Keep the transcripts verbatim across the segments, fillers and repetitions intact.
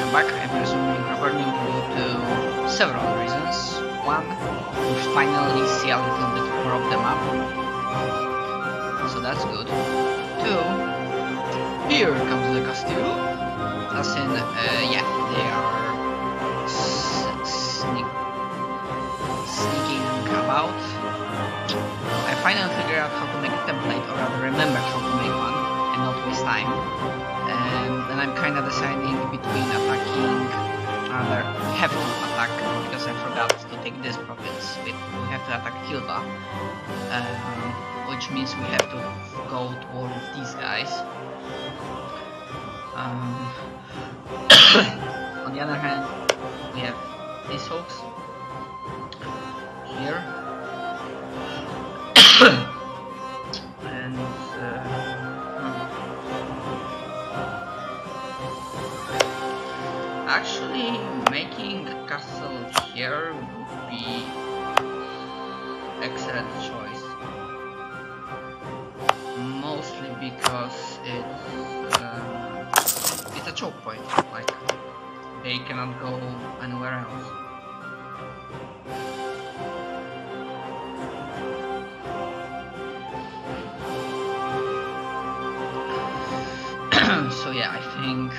welcome back. I'm resuming recording due to several reasons. One, we finally see a little bit more of the map, so that's good. Two, here comes the Castillo. As in, uh, yeah, they are sneak sneaking about. I finally figured out how to make a template, or rather remembered how to make one, and not waste time. Um, and I'm kind of deciding between attacking, rather have to attack, because I forgot to take this province. We have to attack Hilda, um, which means we have to go to war with these guys. Um, on the other hand, we have these folks here. and uh, actually making a castle here would be excellent choice, mostly because it's uh, it's a choke point, like they cannot go anywhere else. So yeah, I think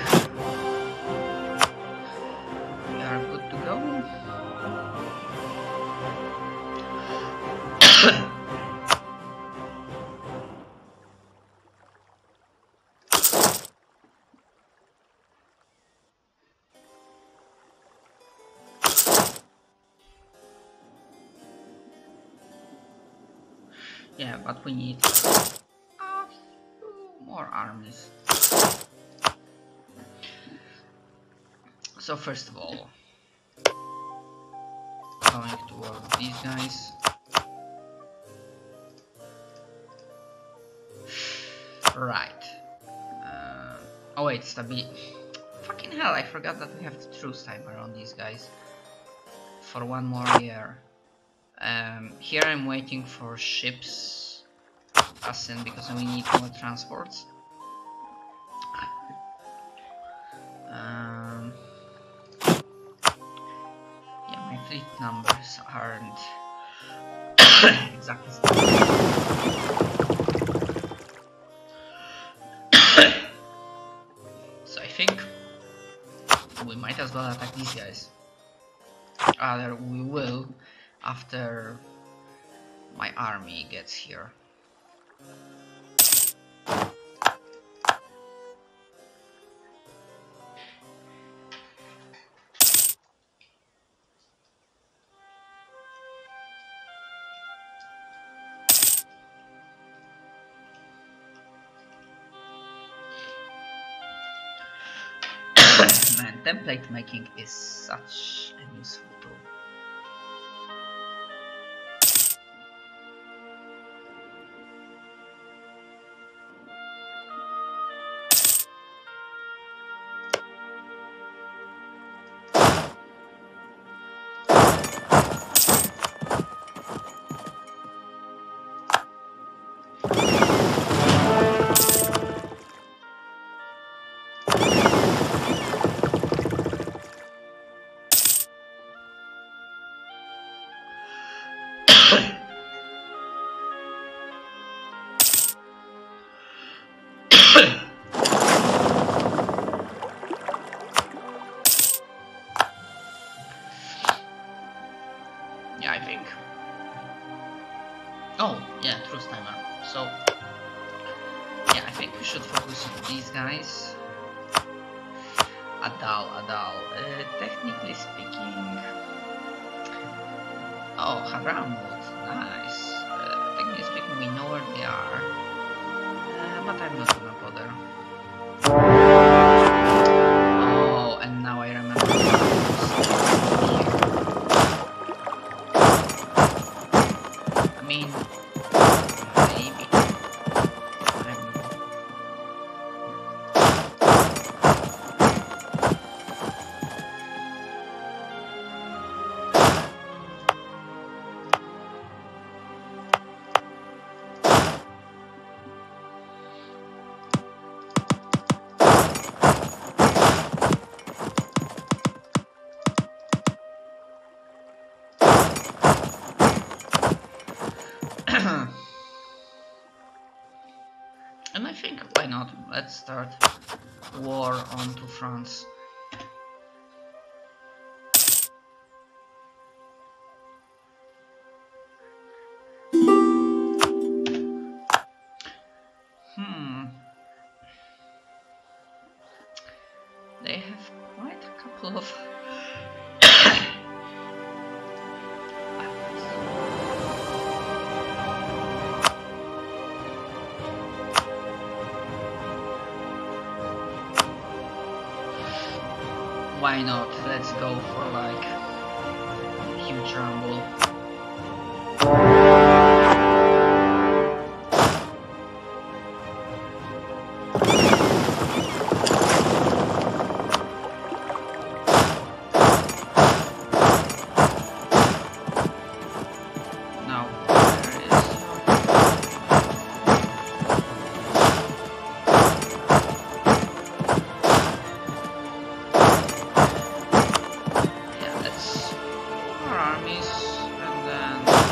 we are good to go. Yeah, but we need a few more armies. So first of all, going towards these guys. Right. Uh, oh wait, Stabi. Fucking hell, I forgot that we have the truce timer on these guys for one more year. Um, here I'm waiting for ships, as in because we need more transports. Um, yeah, my fleet numbers aren't exactly. So I think we might as well attack these guys. Rather, we will after my army gets here. Man, template making is such a useful tool. Yeah, I think. Oh, yeah, truce timer. So, yeah, I think we should focus on these guys. Adal, Adal. Uh, technically speaking. Oh, Haramut. Nice. Uh, technically speaking, we know where they are. Uh, but I'm not gonna bother. Oh, and now I remember. I mean, maybe. I don't know. Why not? Let's start war onto France. Hmm. They have quite a couple of why not? Let's go for like huge rumble. Now there is yeah, let's our armies and then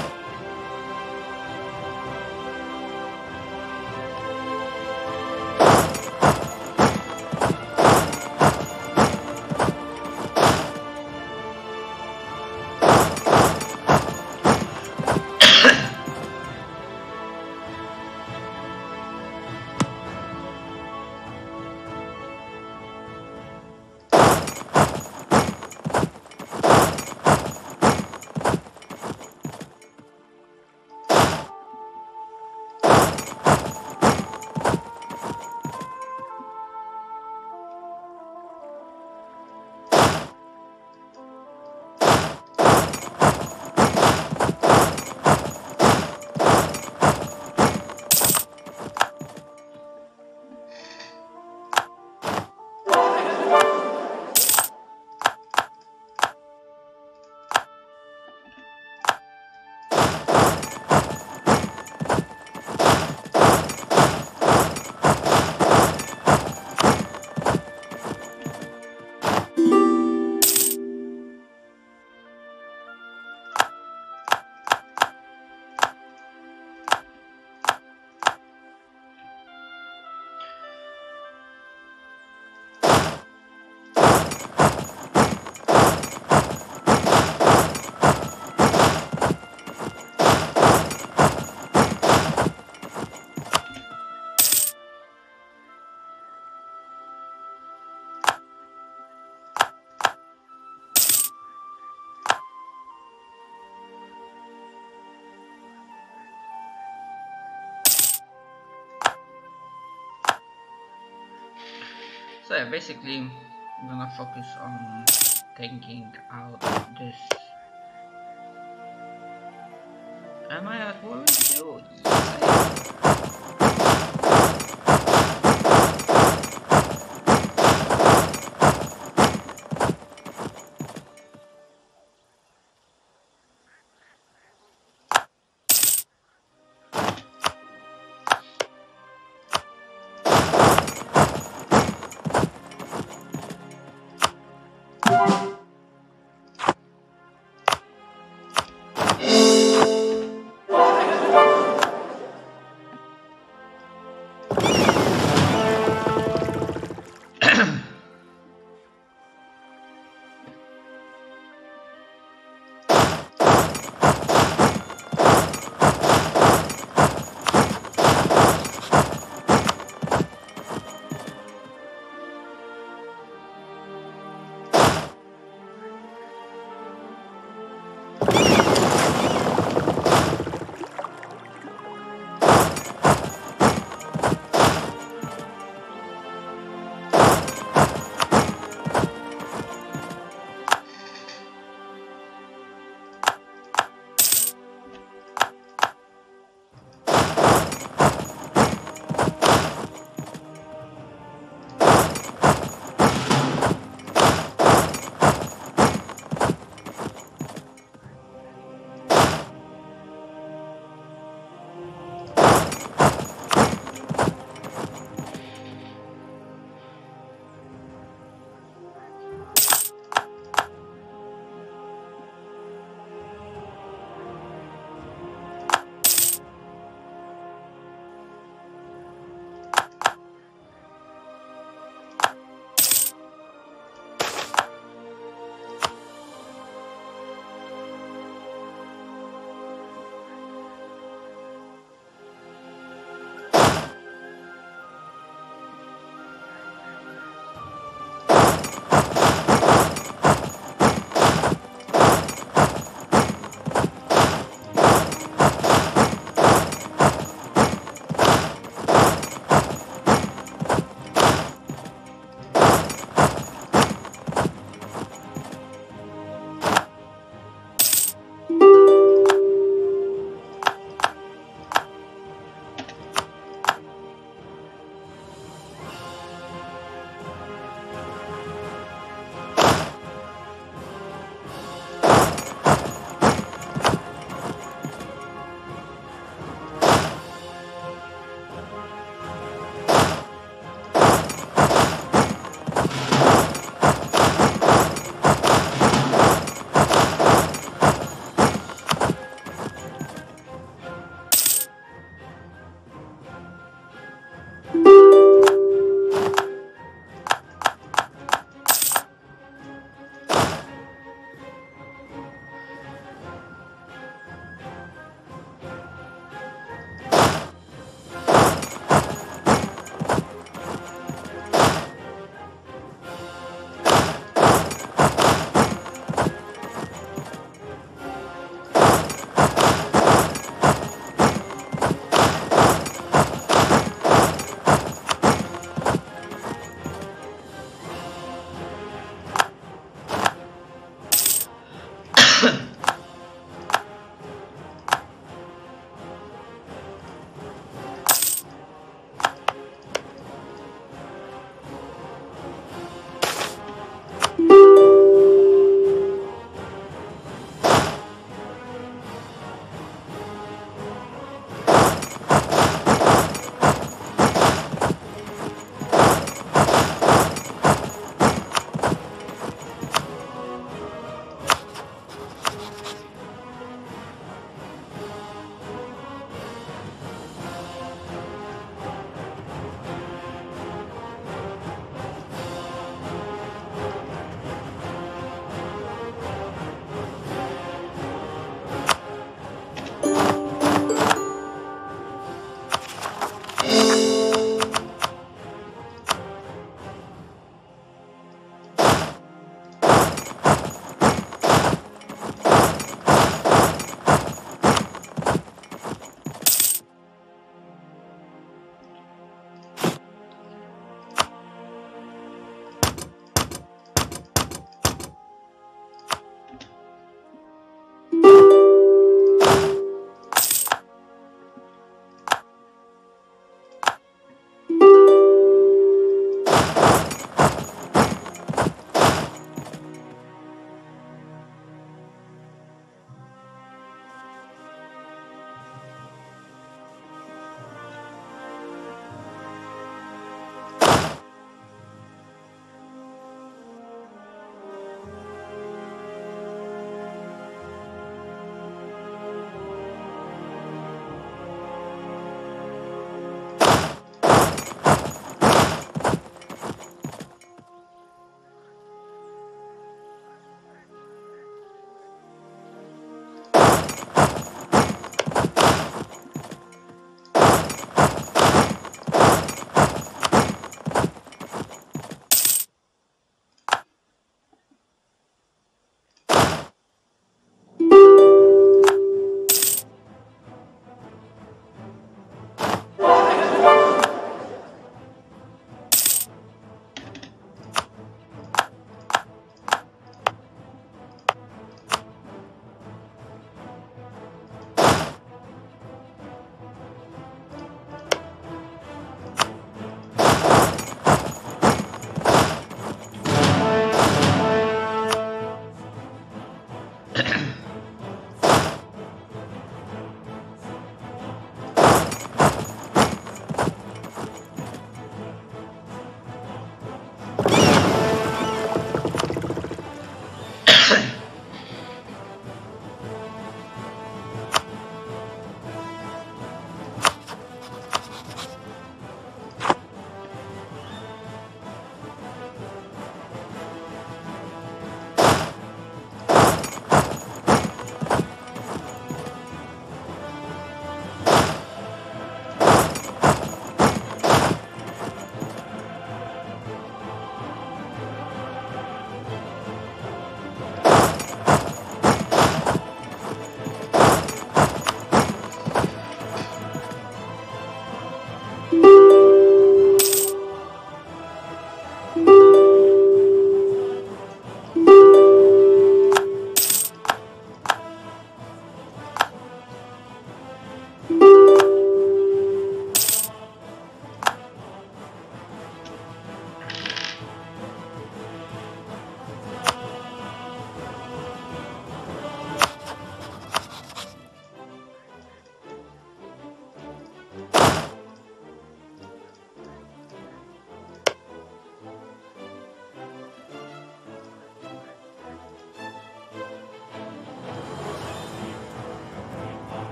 so yeah, basically I'm gonna focus on taking out this. Am I at war with you? Yes, I am.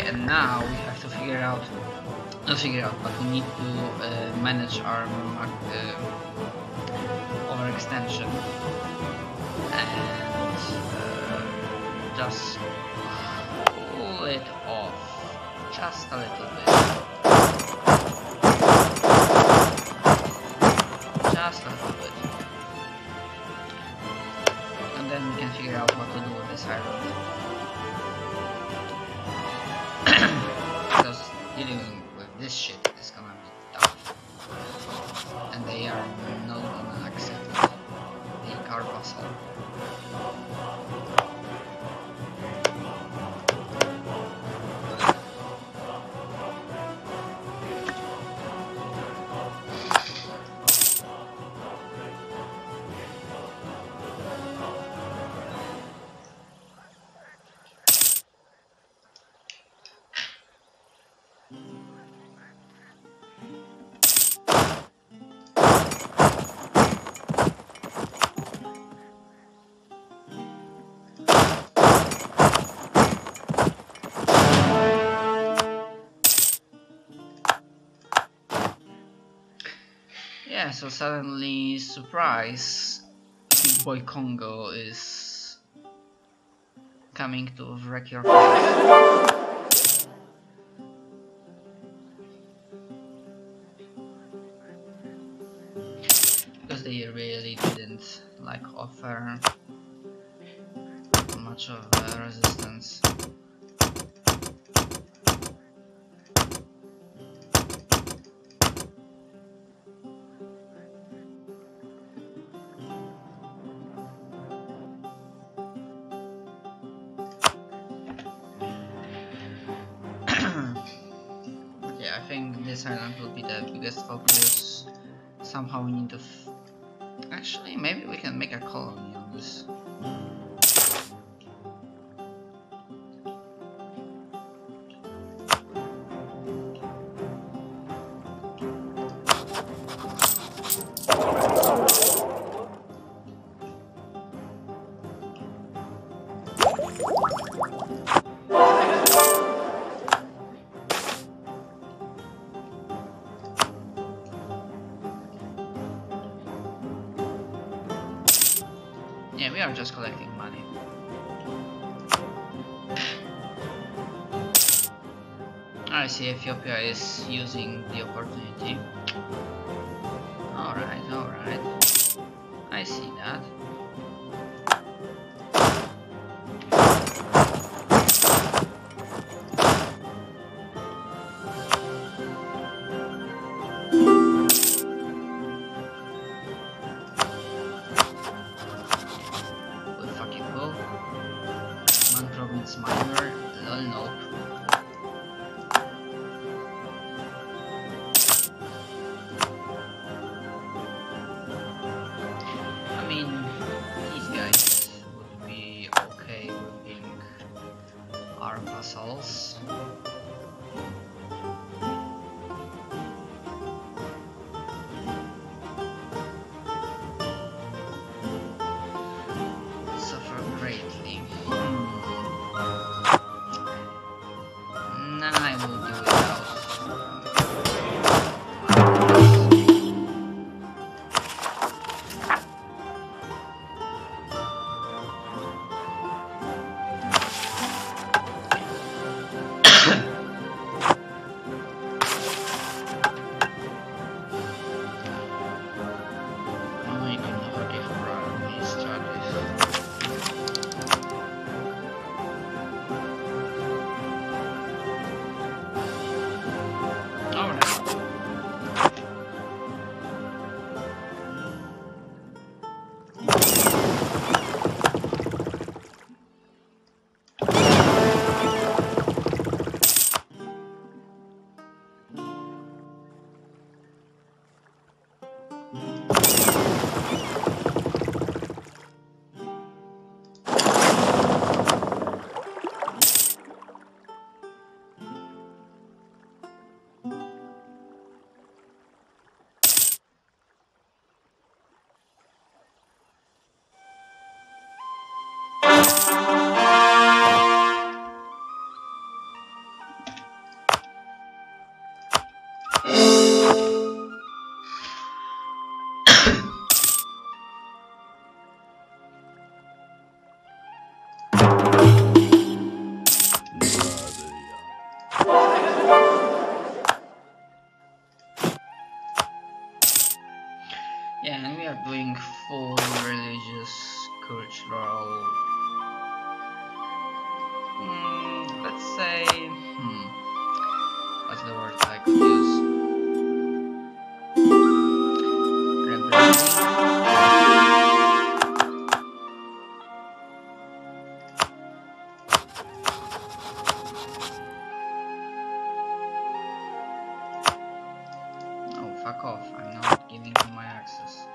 and now we have to figure out, not figure out, but we need to uh, manage our uh, overextension and uh, just pull it off just a little bit. Just a little bit. And then we can figure out what to do with this island. Because dealing with this shit is gonna be tough. And they are not gonna accept the Carpasol. Yeah, so suddenly, surprise, Big Boy Congo is coming to wreck your face. Because they really didn't like offer much of a resistance. Yeah, I think this island will be the biggest focus. Somehow we need to f actually, maybe we can make a colony on this. Yeah, we are just collecting money. I see Ethiopia is using the opportunity. Alright, alright. I see that. Minor, lol, nope. I mean, these guys would be okay with being our vassals. Suffer greatly. I will do without. natural. Mm, let's say, hmm, what's the word I could use? Rebranding. Oh, fuck off! I'm not giving him my access.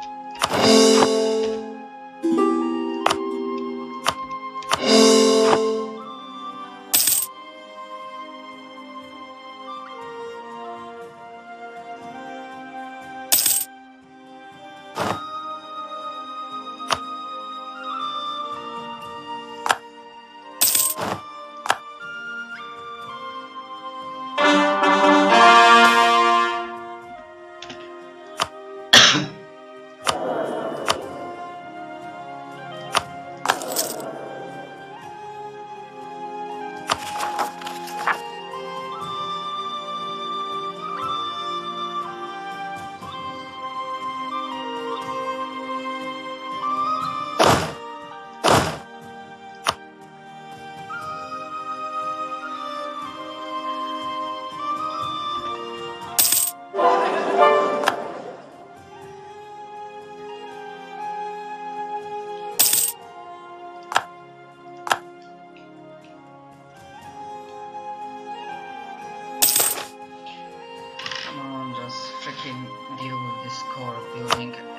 Freaking deal with this core building and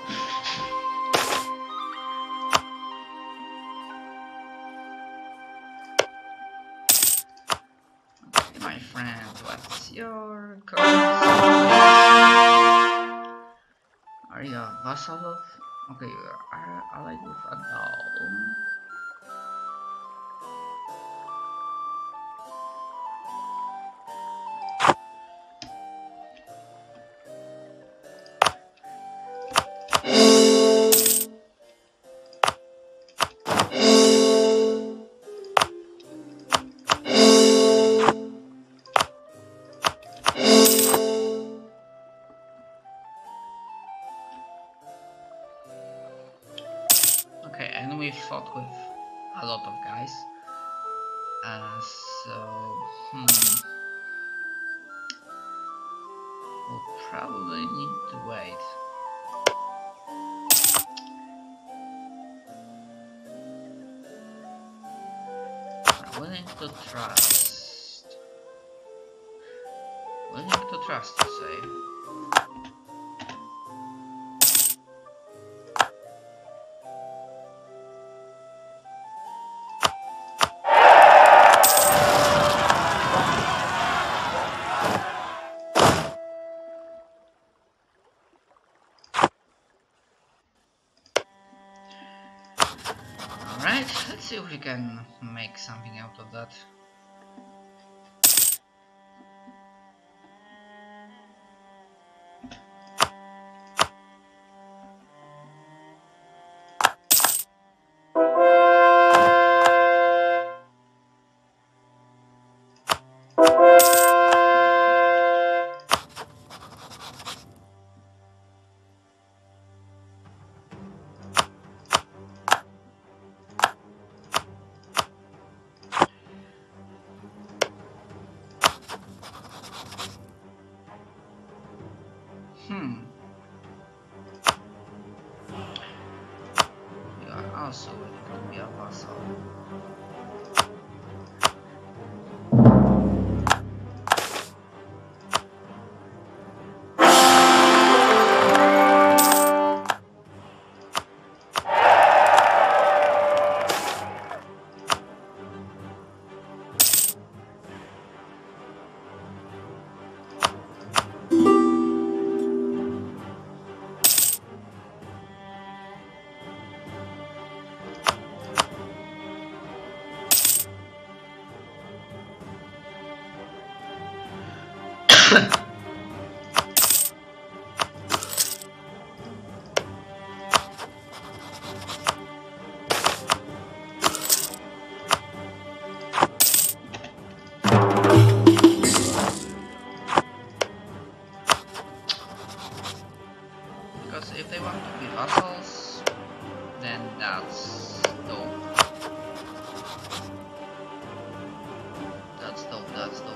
okay, my friend, what's your current situation? Are you a vassal of? Okay, you are allied with a doll. Okay, and we fought with a lot of guys. Uh, so, hmm. We'll probably need to wait. I'm willing to trust. Willing to trust, you say? Alright, let's see if we can make something out of that. Hmm. You are also willing to be a vassal. Because if they want to be vassals, then and that's dope. That's dope, that's dope.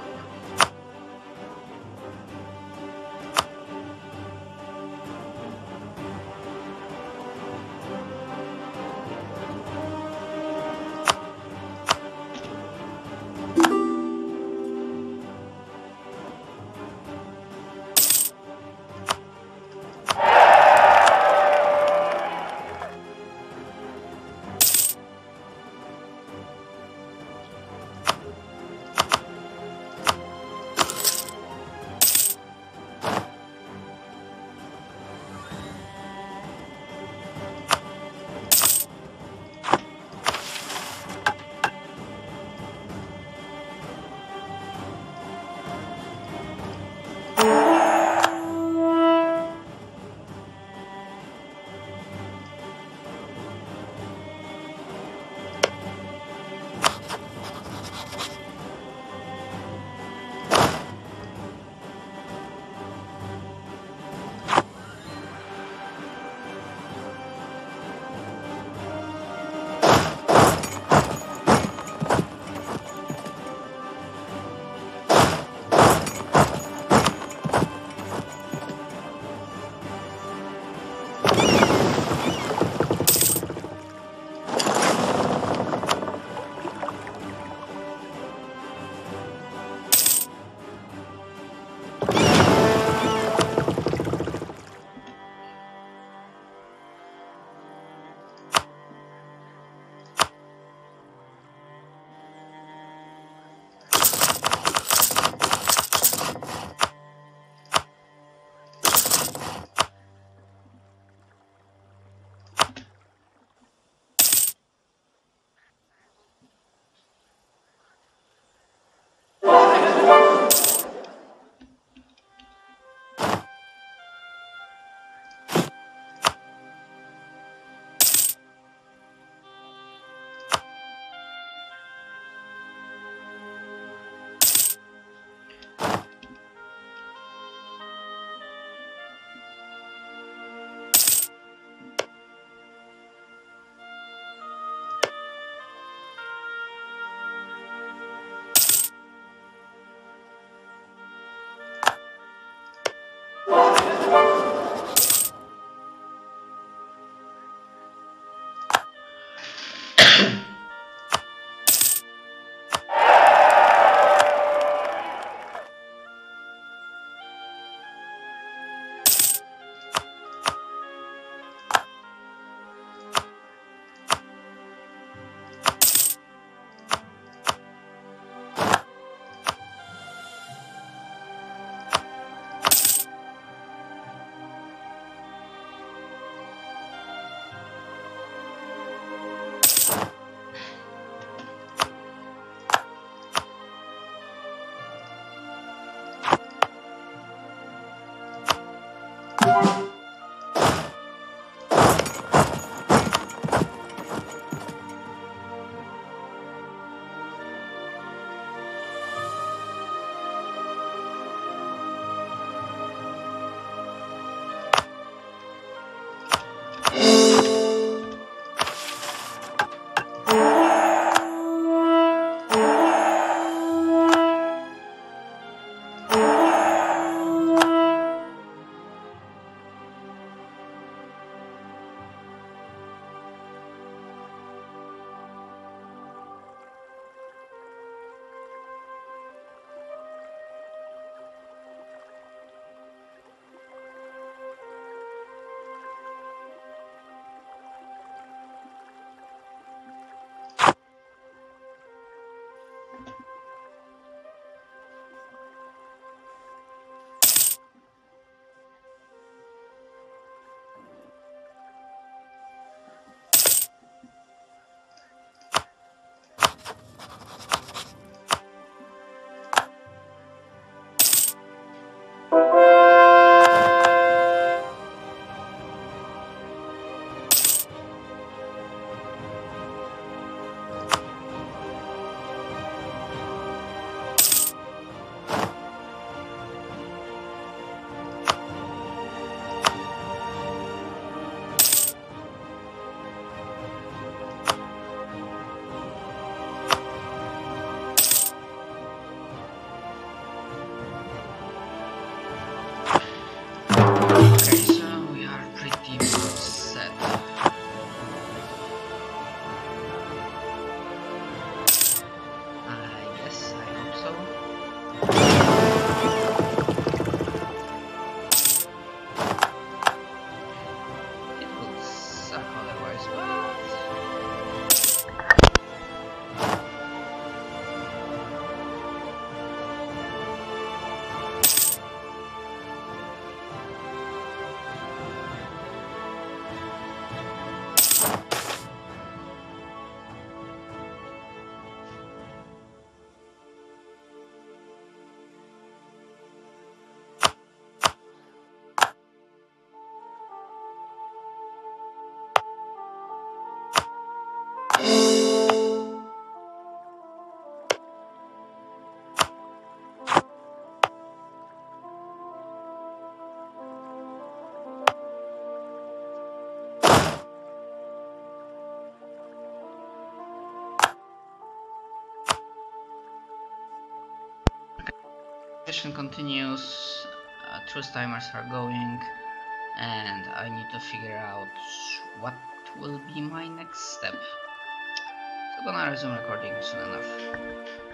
mission continues, uh, truth timers are going, and I need to figure out what will be my next step. So gonna resume recording soon enough.